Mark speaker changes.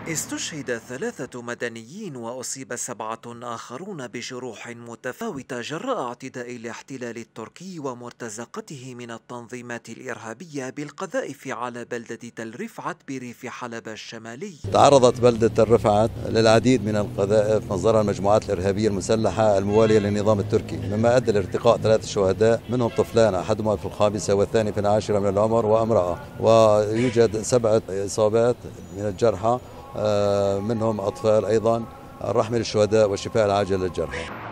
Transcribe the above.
Speaker 1: استشهد 3 مدنيين وأصيب 7 آخرون بجروح متفاوتة جراء اعتداء الاحتلال التركي ومرتزقته من التنظيمات الإرهابية بالقذائف على بلدة تل رفعت بريف حلب الشمالي.
Speaker 2: تعرضت بلدة الرفعت للعديد من القذائف مصدرها المجموعات الإرهابية المسلحة الموالية للنظام التركي، مما أدى لارتقاء 3 شهداء منهم طفلان، أحدهما في الخامسة والثاني في العاشرة من العمر وامرأة، ويوجد 7 إصابات من الجرحى منهم أطفال أيضا. الرحمة للشهداء والشفاء العاجل للجرحى.